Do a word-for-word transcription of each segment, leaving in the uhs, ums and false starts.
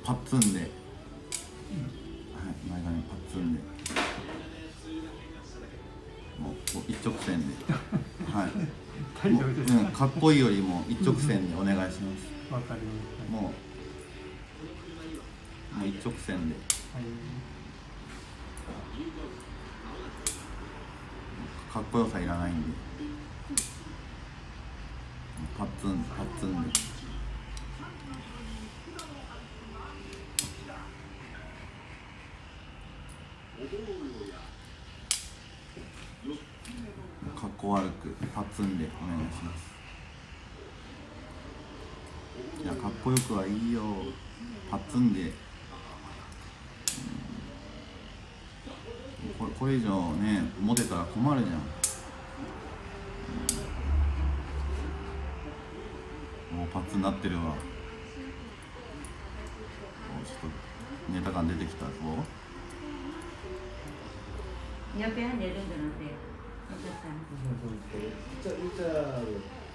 パッツンで、はい、前髪パッツンで、もう一直線で、はい。 大丈夫ですか？ うん、かっこいいよりも一直線でお願いします。 わかりました。 もう、もう一直線で。 はい。 かっこよさいらないんで。パッツン、パッツンで。かっこ悪くパッツンでお願いします。いや、かっこよくはいいよ。パッツンで、うん、これ、これ以上ねモテたら困るじゃん、うん、もうパッツンになってるわ。ちょっとネタ感出てきたぞ。 옆에 한 네 정도 넣으세요. 일자 일자로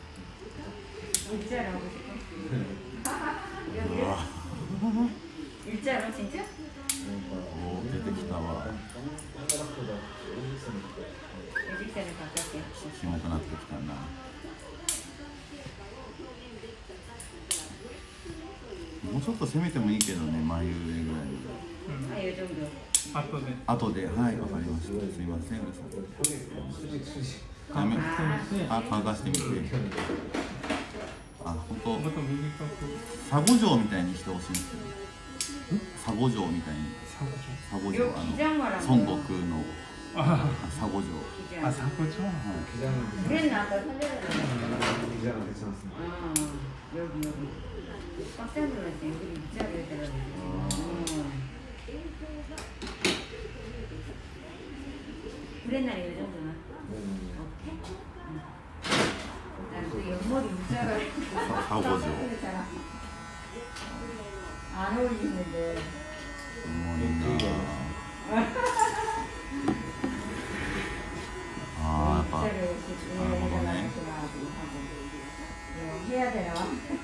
일자로 하고 싶어? 여기를? 일자로 진짜? 오, 出てきたわ。 일자로 바꿀게. キモくなってきたな。もうちょっと攻めてもいいけどね、眉上ぐらいに。 あ、이 정도. あとで。 後で、はい、わかりました。すいません、うるさい。やめ、あ、乾かしてみて。あ、本当。 もっと右かこう。 佐護城みたいにしてほしいんですよ。佐護城みたいに。佐護城、あの、孫悟空の。 あ、 佐護城。 あ、佐護城。 はい。 그랬나 아까 살려야 돼. 기장은 괜찮습니다. 아, 여기 여기. 깜짝 놀랐어. 여기 일자로 해더라고. 그랬나 이 정도나? 오케이. 난 또 옆머리 일자로 사고죠. 안 어울리는데. 어머니나. 아, 아빠. 아, 그러네. 해야 되나?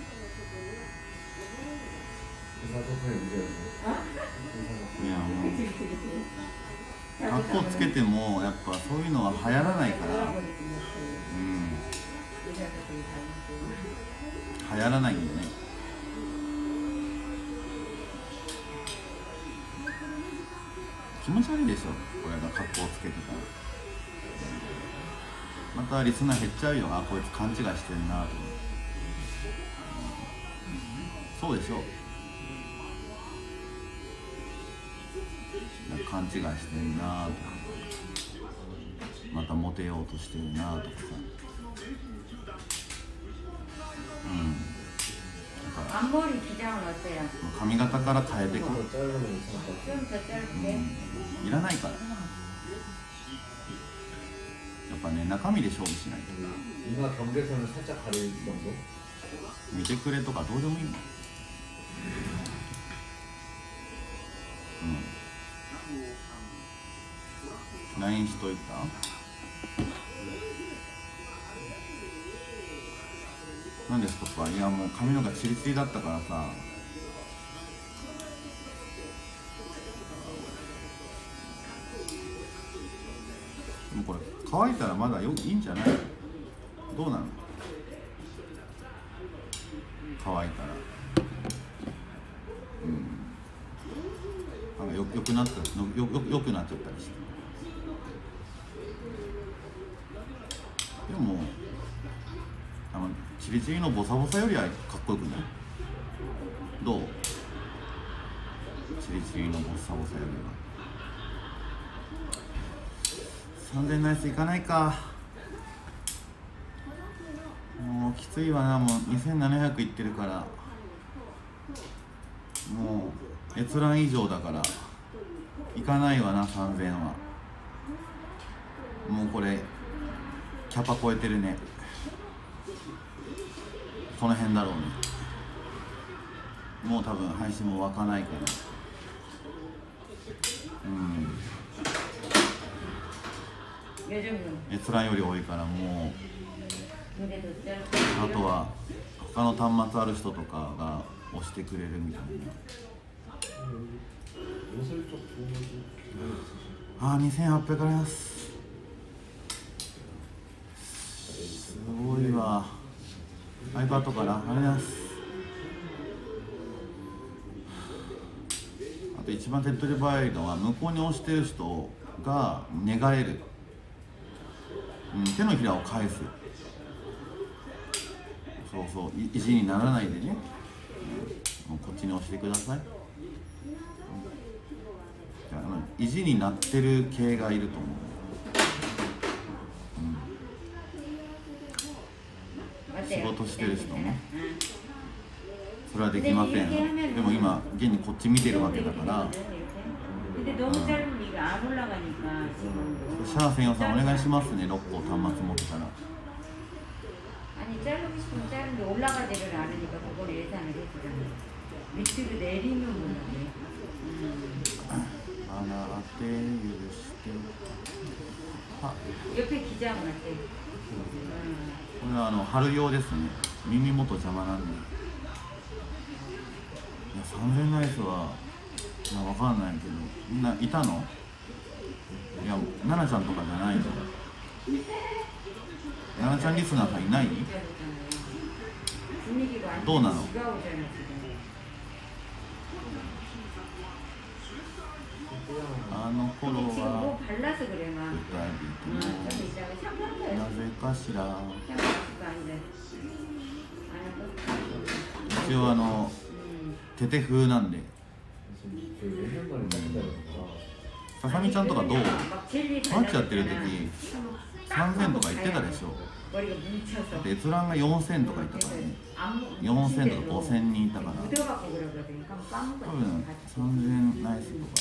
의사 소통의 문제였어요. 그냥 뭐. 格好つけてもやっぱそういうのは流行らないから、うん、流行らないんよね。気持ち悪いでしょ、これが格好つけてたら。またリスナー減っちゃうよ。あ、こいつ勘違いしてるなと、うん、そうでしょ。勘違いしてるなとか、またモテようとしてるなとかさ、うん、だから 앞머리 기장은 어때요? 髪型から変えていく、 더 짧으면 괜찮을 것 같아요. 좀 더 짧게? うん、いらないから。やっぱね、中身で勝負しないと。 이마 경계선을 살짝 가릴 정도? 見てくれとかどうでもいいの。うん、ラインしといた。なんですとか、いやもう髪の毛チリチリだったからさ。でもこれ乾いたらまだよいいんじゃない？どうなの？乾いたら。うん。なんかよよくなったよよよくなっちゃったりして。でもあのチリチリのボサボサよりはかっこよくない？どう？チリチリのボサボサよりは。さんぜんナイスいかないか。もうきついわな。もうにせんななひゃくいってるから、もう閲覧以上だからいかないわな。さんぜんはもうこれキャパ超えてるね。この辺だろうね。もう多分配信も湧かないから。うん、閲覧より多いからもうあとは他の端末ある人とかが押してくれるみたいな 옷을 좀 보면 좀 あーにせんはっぴゃくあります。すごいわ。 iPad からありがとうございます。あと一番手っ取り早いのは向こうに押してる人が寝返る、うん、手のひらを返す。そうそう、い意地にならないでね、うん、もうこっちに押してください。じゃあ、あの意地になってる系がいると思う。仕事してる人もそれはできません。でも今現にこっち見てるわけだから、うん、シャー専用さんお願いしますね。ろっこ端末持ってたら。あらって許してはこれはあの春用ですね。耳元邪魔なんで。いやさんぜんナイスは、まあ、わかんないけど、みんないたの？いや、奈々ちゃんとかじゃないの？奈々ちゃんリスナーさんいない？どうなの？あの頃はふたりともなぜかしら。一応あのテテ風なんで。ささみちゃんとかどう？マッチやってる時さんぜんとか言ってたでしょ。閲覧がよんせんとかいたからね。よんせんとかごせんにんいたから、多分さんぜんナイスとか。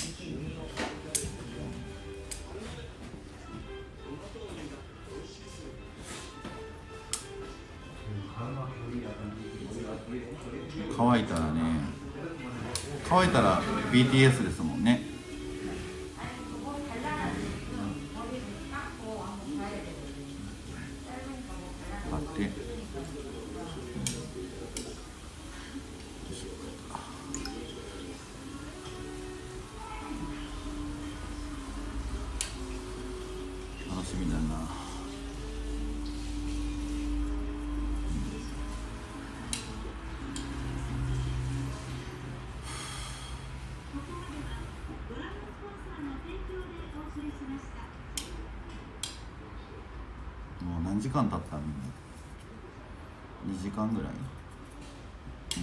乾いたらね、乾いたら ビーティーエス ですもんね。買って楽しみだな。もう何時間経ったみんな。にじかんぐらい。うん。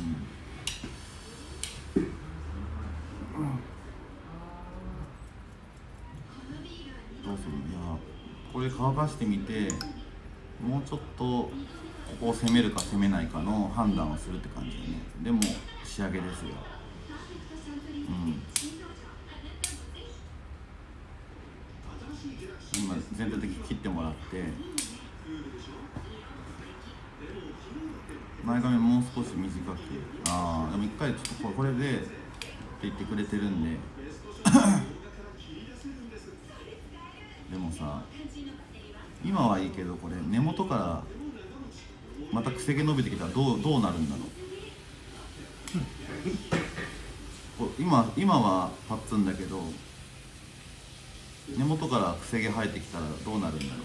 どうする？いや、これ乾かしてみて、もうちょっとここを攻めるか攻めないかの判断をするって感じだね。でも仕上げですよ。うん。今全体的に切ってもらって、前髪もう少し短く、ああでも一回ちょっとこれでって言ってくれてるんででもさ、今はいいけど、これ根元からまたくせ毛伸びてきたらどうどうなるんだろう今今はパッツンだけど、根元からくせ毛生えてきたらどうなるんだろう。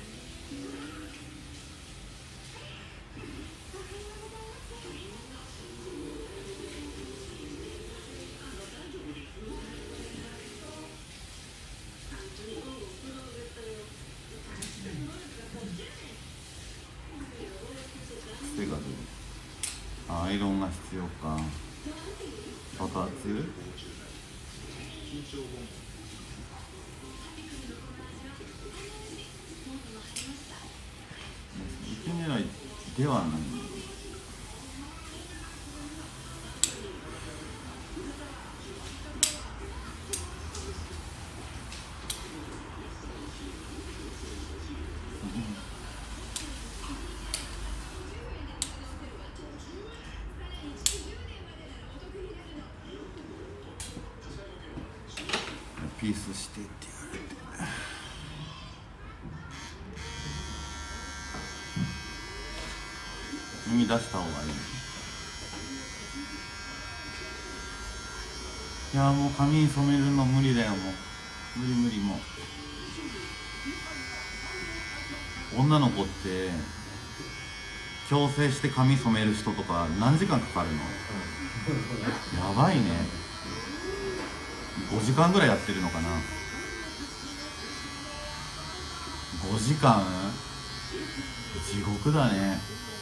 癖が出る。アイロンが必要か。爆発？一狙いではない。ピースしてって言われて。耳出した方がいい。 いやもう髪染めるの無理だよ、もう無理無理。もう女の子って矯正して髪染める人とか何時間かかるの？やばいね。ごじかんぐらいやってるのかな。ごじかん、地獄だね。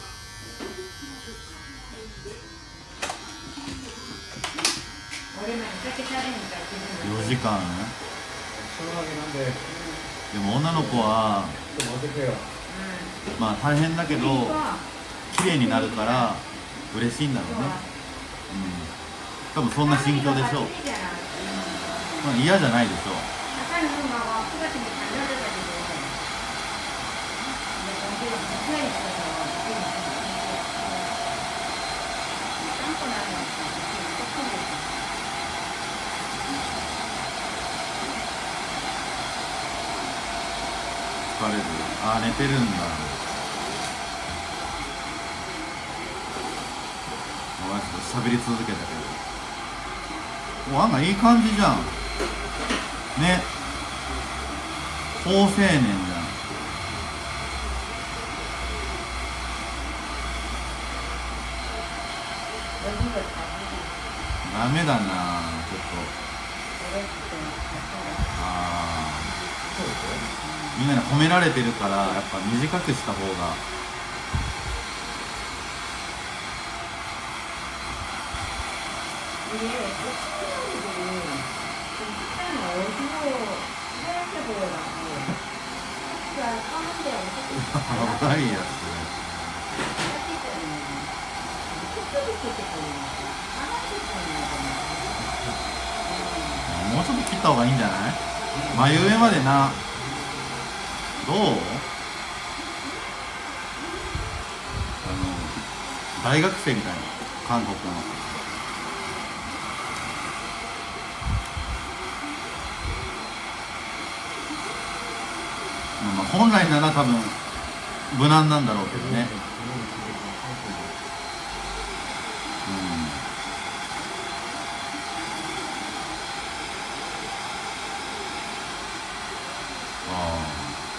よじかん。でも女の子はまあ大変だけど綺麗になるから嬉しいんだろうね。うん、多分そんな心境でしょう。まあ嫌じゃないでしょう。疲れる。あー寝てるんだ。おいちょっと喋り続けたけど、お案外いい感じじゃんね。好青年じゃん。ダメだなちょっと。ああみんなに褒められてるからやっぱ短くした方が。やばいやつ。もうちょっと切った方がいいんじゃない？眉上までな。どう？あの大学生みたいな韓国の。まあ本来なら多分無難なんだろうけどね。うん。あ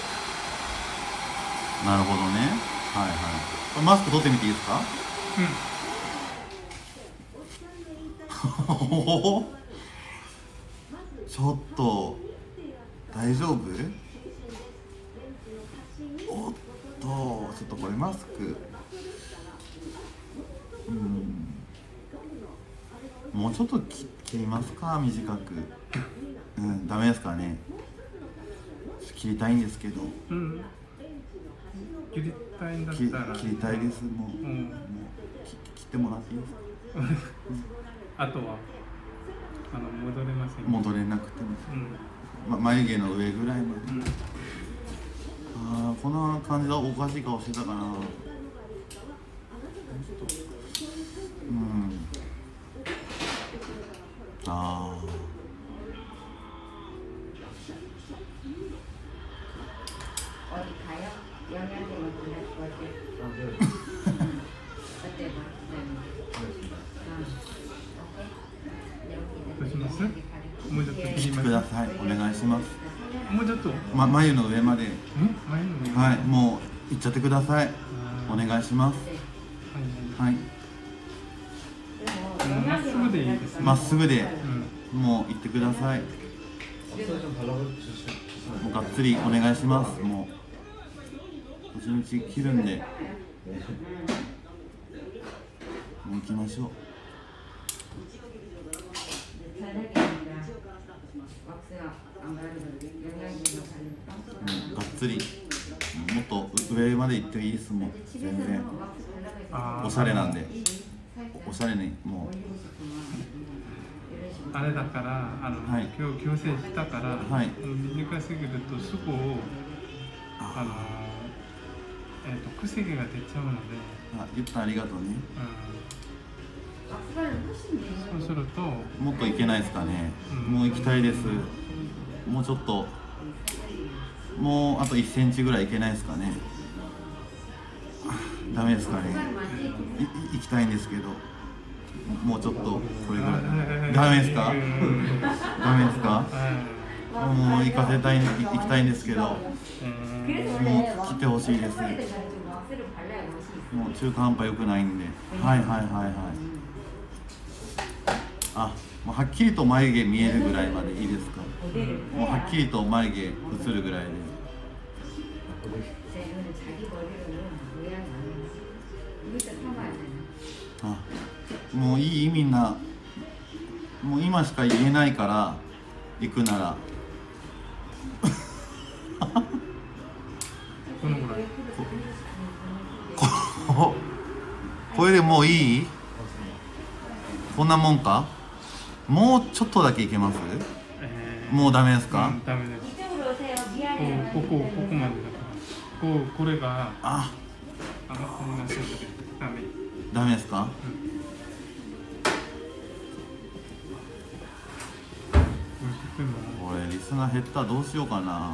あ。なるほどね。はいはい。これマスク取ってみていいですか？うん。ちょっと大丈夫？おっと、ちょっとこれマスク。うん。もうちょっと切切りますか、短く。うん、ダメですかね。切りたいんですけど。 うん。切りたいんだっ切たら。 切りたいです。もう、 うん、 もう切ってもらっていいですか？ あとはあの戻れません。 戻れなくても、 うん、 ま、眉毛の上ぐらいまで。 うん、 ああ、こんな感じでおかしい顔してたかな。うん。ああ。 どうします？もうちょっと切切ってります。 ください。お願いします。 もうちょっと。 ま、眉の上まで。 え？前の上。 はい、もう行っちゃってください。 あーお願いします。 はいはい。 はい。 もうまっすぐでいいですね。 まっすぐで、 うん。 もう行ってください。もうがっつりお願いします。もう。一日切るんで。もう行きましょう。うん、がっつり。もっと上まで行っていいですもん。全然。 あーおしゃれなんで。おしゃれに、もう。 あれだからあの、 はい、 今日矯正したから、 はい、 短すぎるとすぐあのえっ、ー、と癖毛が出ちゃうので。 あ、言ったありがとうね。 うん、そうするともっといけないですかね。 うん、 もう行きたいです。もうちょっと。もうあといっセンチぐらいいけないですかね。ダメですかね。い行きたいんですけど。 もうちょっとこれぐらいダメですか？ダメですか？もう行かせたい行きたいんですけど、もう来てほしいです。もう中途半端良くないんで、はいはいはいはい。あ、もうはっきりと眉毛見えるぐらいまでいいですか？もうはっきりと眉毛映るぐらいで。あ、もういいみんな、もう今しか言えないから行くならこのぐらいここれでもういい？こんなもんか？もうちょっとだけいけます？えー、もうダメですか？ うん、ダメです。ここここここまでだからこうこれがああんまりなしでダメダメですか？うん、これリスナー減ったらどうしようかな。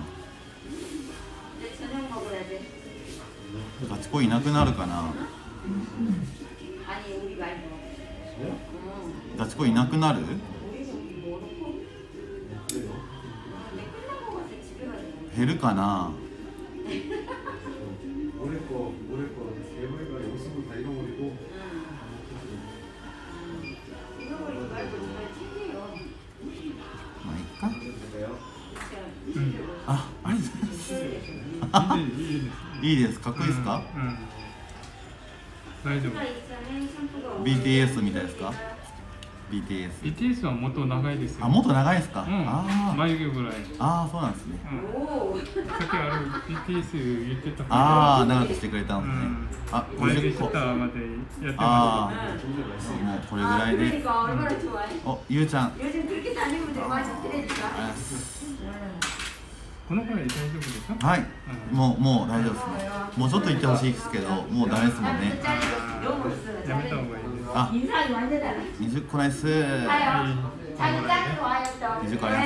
ガチ恋いなくなるかな。ガチ恋いなくなる？減るかな。まあいっか。あ、ありがとうございます。いいです。かっこいいですか？うんうん、 大丈夫。 ビーティーエス みたいですか？ ビーティーエス。 ビーティーエス はもっと長いですよ。 あ、もっと長いですか？うん、 ああ、眉毛ぐらい。 ああ、そうなんですね。 うん、さっきあの ビーティーエス 言ってたから。 ああ、長くしてくれたんですね。うん、あ、 眉毛下までやってました。 ああ、もうこれぐらいで。お、ゆうちゃん。 このくらい大丈夫ですか？ はい、うん、もうもう大丈夫ですね。もうちょっと言ってほしいですけど、もうダメですもんね。 やめた方がいいです。 あ、にじゅっこないっす。にじゅっこあります。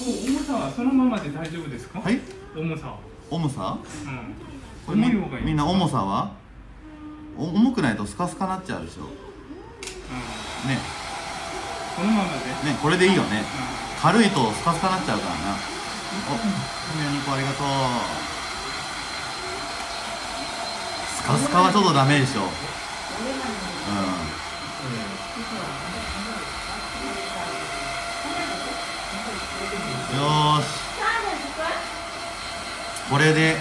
重さはそのままで大丈夫ですか？ はい。 重さ。 重さ？ うん。重い方がいい。 みんな重さは？重くないとスカスカなっちゃうでしょ。うん、ね。 このままで。 ね、これでいいよね。うん、軽いとスカスカなっちゃうからな。お、みやにこありがとう。スカスカはちょっとダメでしょ。うん。よーし。これで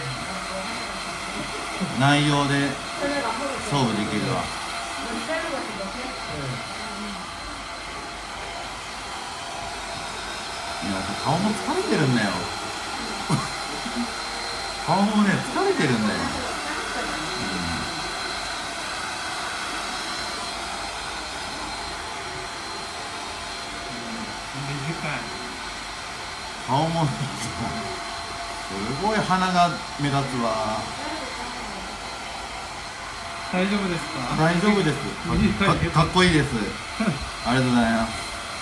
内容で勝負できるわ。いや、顔も疲れてるんだよ。顔もね、疲れてるんだよ。顔もすごい鼻が目立つわ。 大丈夫ですか？ 大丈夫です。か, か, かっこいいです。ありがとうございます。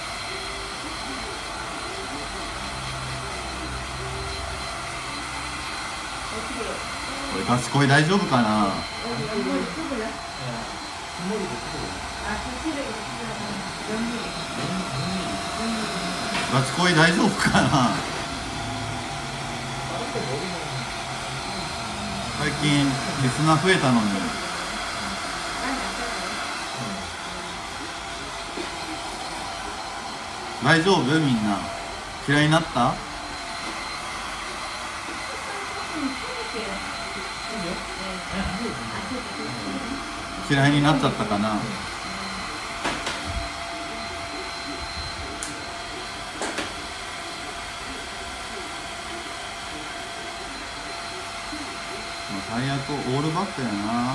これガチ恋大丈夫かな？ガチ恋大丈夫かな？最近リスナー増えたのに。大丈夫？みんな嫌いになった？嫌いになっちゃったかな？もう最悪オールバックやな。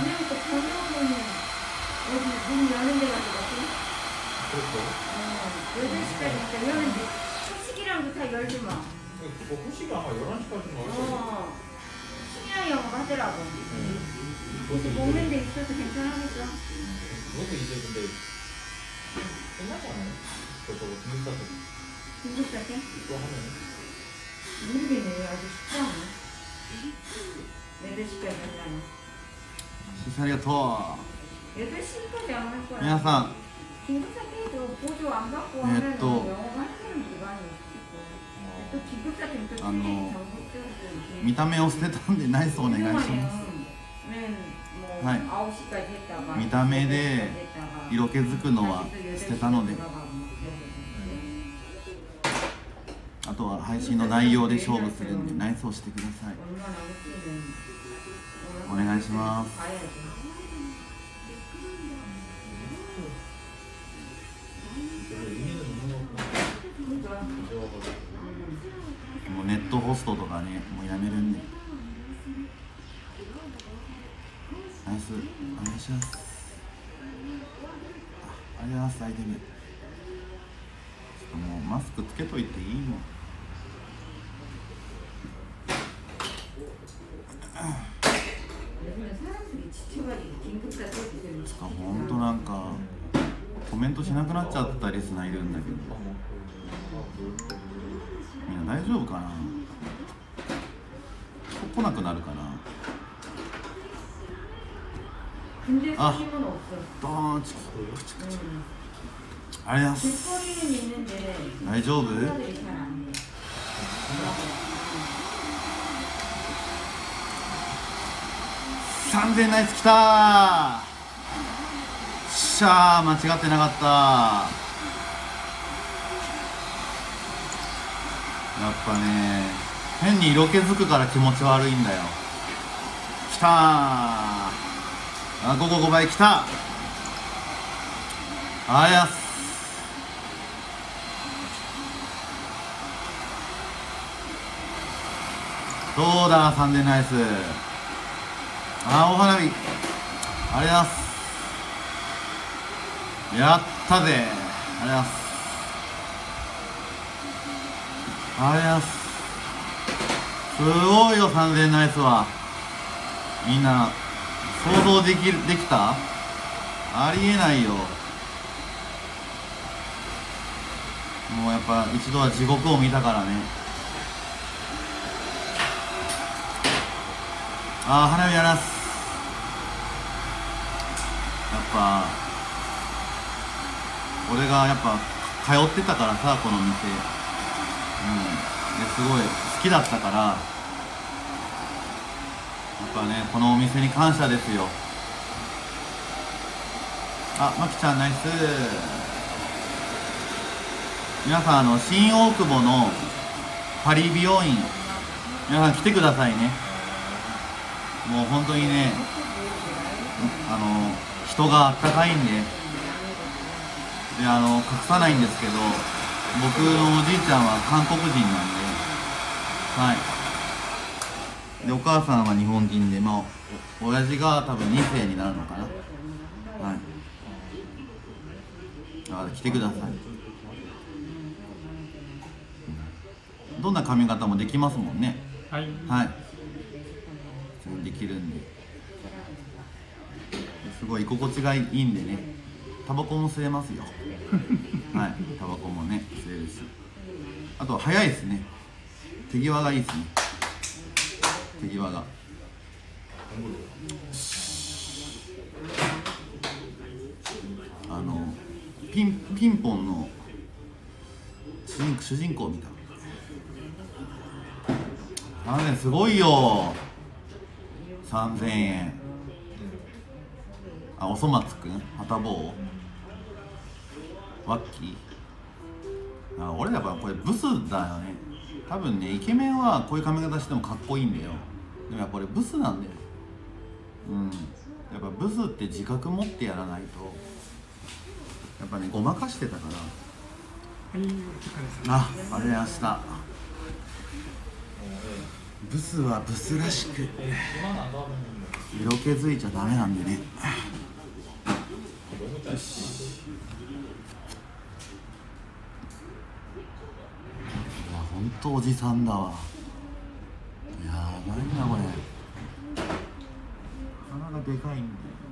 목면대 있어도 괜찮겠어? 그것도 이제 근데 끝나지 않아요? 저 저거 등급 사서 등급 사게? 또 하면 모르겠네. 아주 쉽지 않아. 내일 시까지 하려나? 시사리가 더 여덟 시까지 안 할 거야. 皆さん、 긴급사태도 보조 안 받고 예, 하면 또- 영업하는 기관이 있고 또 긴급사태는 또 아, 틀린 뭐, 정보적으로 見た目を捨てたんでナイスお願いします。 뭐 はい 아홉 시까지 했다가 見た目で 했다가 色気づくのは捨てたので、 あとは配信の内容で勝負するんでナイスをしてください。 얼마나 웃기는 お願いします。 봐야지. もうネットホストとかね、もうやめるんで。ナイス、お願いします。あ、ありがとうございます、アイテム。ちょっともうマスクつけといていいの。つか、ほんとなんかコメントしなくなっちゃったリスナーいるんだけど、みんな大丈夫かな。来なくなるかな。あ、ドーンチキクチクチ。ありがとうございます。大丈夫？さんぜんナイスきたー。しゃー、間違ってなかった。やっぱね、変に色気づくから気持ち悪いんだよ。きたー。あ、ごこごばいきた。あやす。どうだ、さんぜんナイス。あ、お花火。ありがとうございます。やったぜ。ありがとうございます。ありがとうございます。すごいよ、さんぜんナイスは。みんな想像できるできた？ありえないよ。もうやっぱ一度は地獄を見たからね。あー、花火やらす。やっぱ俺がやっぱ通ってたからさ、この店。うん、ですごい好きだったから、やっぱね、このお店に感謝ですよ。あ、まきちゃんナイス。皆さん、あの新大久保のパリ美容院、皆さん来てくださいね。もう本当にね、あの人があったかいんで、で、あの隠さないんですけど、僕のおじいちゃんは韓国人なんで、はい。で、お母さんは日本人で、まあお親父が多分にせいになるのかな。はい。だから来てください。どんな髪型もできますもんね。 はい。 はい。普通にできるんで、すごい居心地がいいんでね。タバコも吸えますよ。はい、タバコもね吸えるし、あと早いですね。手際がいいですね。手際が。あのピンピンポンの主人主人公みたいな。あのね、すごいよ。さんぜんえん。あ、おそ松くん、はたぼう、ワッキー。あ、俺やっぱこれブスだよね。多分ね、イケメンはこういう髪型してもかっこいいんだよ。でもやっぱこれブスなんだよ。うん。やっぱブスって自覚持ってやらないと。やっぱね、ごまかしてたから。 はい、お疲れ様。 あ、ありがとうございました。ブスはブスらしく色気づいちゃダメなんでね。よし。いや、ほんとおじさんだわ。やばいなこれ。鼻がでかいんだよ。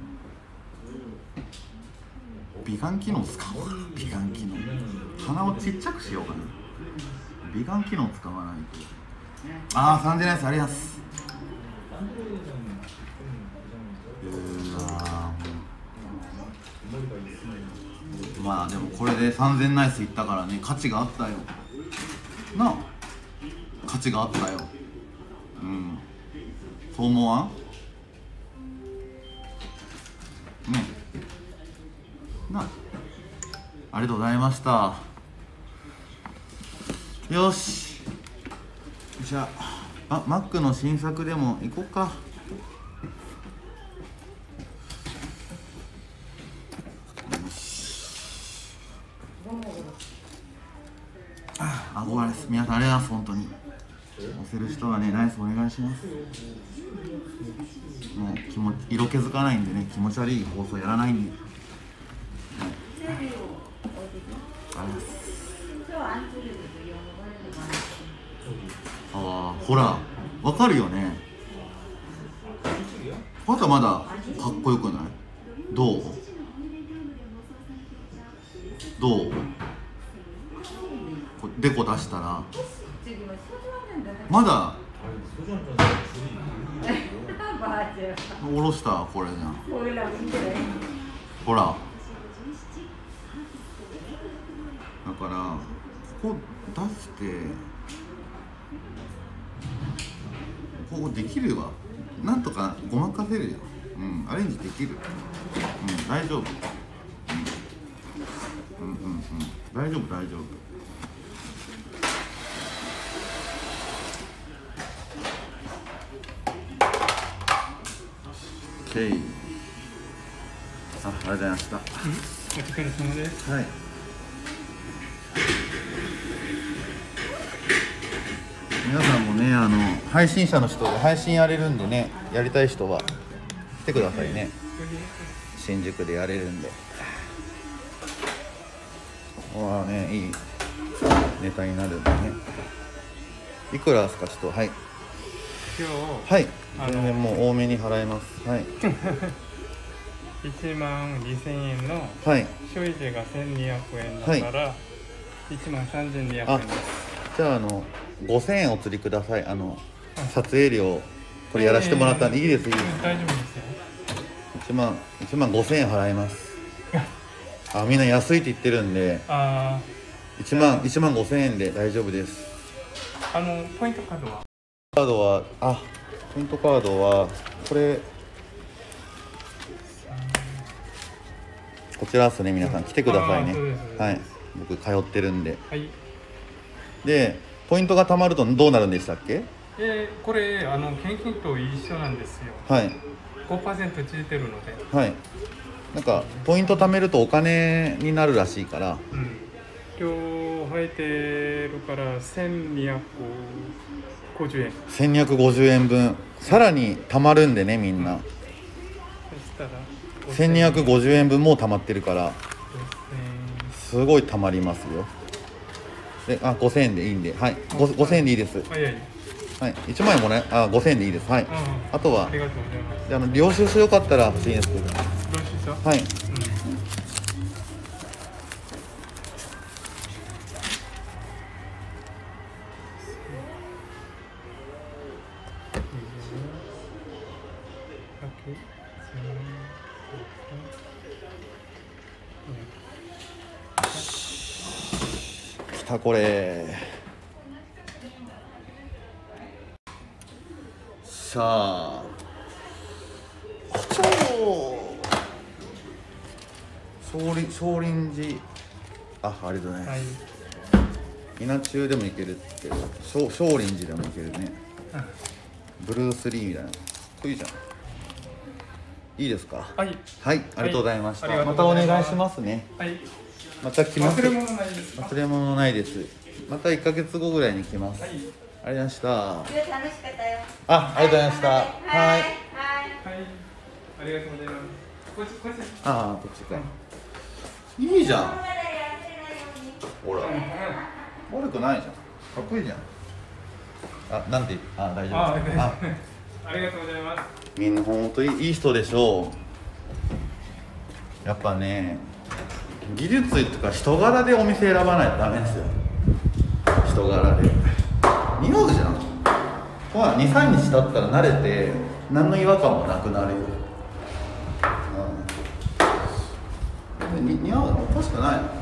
美顔機能使おうか。美顔機能。鼻をちっちゃくしようかな。美顔機能使わないと。ああ、さんぜんナイス、ありがとうございます。うーわー、 まあでもこれでさんぜんナイスいったからね、価値があったよなあ、価値があったよ。うん、そう思わん？ね、なあ、ありがとうございました。よし、じゃあマックの新作でも行こうか。あ、ごめんなさい。皆さんありがとうございます。本当に押せる人はね、ナイスお願いします。もう気持ち色気づかないんでね、気持ち悪い放送やらないんで、はい、ありがとうございます。ああ、ほらわかるよね。まだまだかっこよくない？どう？どう？デコ出したらまだ下ろしたこれじゃん。ほらだからここ出してここできるわ。なんとかごまかせるよ。うん、アレンジできる。うん、大丈夫。うん、うんうんうん、大丈夫大丈夫。オッケー。あ、ありがとうございました。 お疲れ様です。 はい。皆さんもね、あの配信者の人で配信やれるんでね、やりたい人は来てくださいね。新宿でやれるんで。わあね、いいネタになるんでね。いくらですか、ちょっと、はい。 今日、 はい、全然もう多めに払います。はい。 いちまんにせんえんのはい。 消費税がせんにひゃくえんだから、はい、いちまんさんぜんにひゃくえんです。 じゃあ、あのごせんえんお釣りください。あの撮影料これやらせてもらったんで、いいです、いいです。 大丈夫ですよ。 いちまん、いちまんごせんえん払います。あ、みんな安いって言ってるんで、あいちまん、いちまんごせんえんで大丈夫です。 あのポイントカードはカードは、あ、ポイントカードはこれこちらですね。皆さん来てくださいね。はい、僕通ってるんで。はい。で、ポイントが貯まるとどうなるんでしたっけ？ えー、これあの現金と一緒なんですよ。はい。ごパーセントついてるので。 はい。なんかポイント貯めるとお金になるらしいから。うん。 今日入ってるからせんにひゃくごじゅうえん。 せんにひゃくごじゅうえんぶん、さらに貯まるんでね、みんな。うん、そしたらせんにひゃくごじゅうえんぶんも貯まってるから、すごい貯まりますよ。で、あ、ごせんえんでいいんで、はい、ごせんえんでいいです。はい、はいはい、いちまんえんもね、あ、ごせんえんでいいです。はい。あとは、ありがとうございます。あの領収書よかったら欲しいんですけど。領収書？はい。うん、きたこれ。さあ、少林少林寺、あ、ありがとうございます。はい、稲中でもいけるけど、少少林寺でもいけるね。ブルース・リーみたいな、かっこいいじゃん。いいですか？はい、はい、ありがとうございました。はい、またお願いしますね。はい、また来ます。忘れ物ないですか？忘れ物ないです。またいっかげつごぐらいに来ます。はい、ありがとうございました。楽しかったよ。あ、ありがとうございました。はい。はい。はい。ありがとうございます。こっち、こっち。ああ、こっちか。いいじゃん。ほら。悪くないじゃん。かっこいいじゃん。あ、なんて、あ、大丈夫です。あ、ありがとうございます。みんな本当にいい人でしょう。やっぱね、技術とか人柄でお店選ばないとダメですよ。人柄で。似合うじゃん。まあ、に、さんにち経ったら慣れて何の違和感もなくなるよ。うん、 に似合うのおかしくないの。